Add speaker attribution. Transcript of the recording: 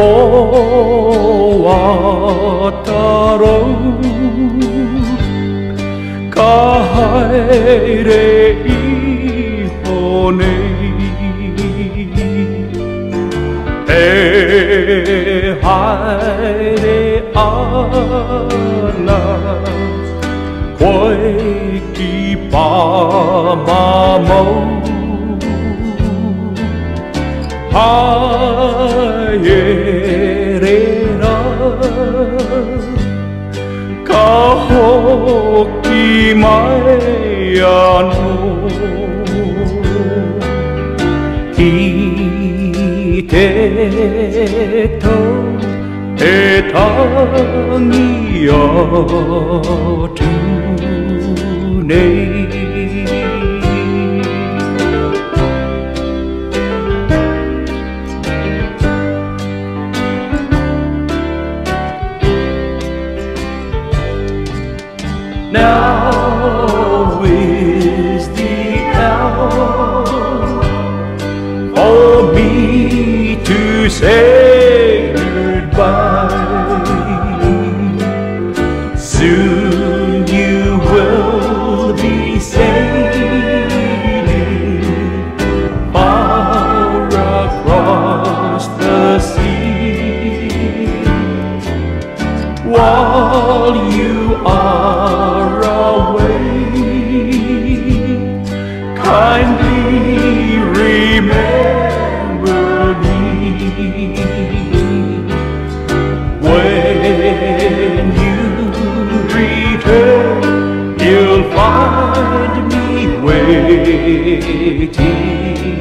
Speaker 1: 보았다로 가하이레 이혼에 에하이레 아나 quay ba ma mâu hai re ra ka ho ki mai ano ki te to te tangi ya tu Now is the hour for me to say goodbye. Soon you will be sailing far across the sea. While you are away, kindly remember me. When you return, you'll find me waiting.